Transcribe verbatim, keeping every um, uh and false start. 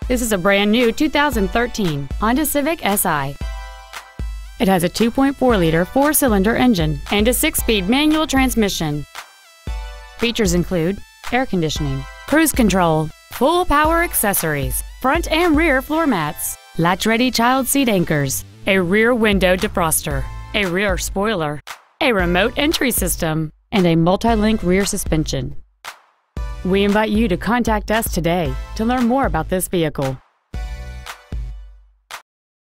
This is a brand new two thousand thirteen Honda Civic S I. It has a two point four liter four-cylinder engine and a six-speed manual transmission. Features include air conditioning, cruise control, full power accessories, front and rear floor mats, latch-ready child seat anchors, a rear window defroster, a rear spoiler, a remote entry system, and a multi-link rear suspension. We invite you to contact us today to learn more about this vehicle.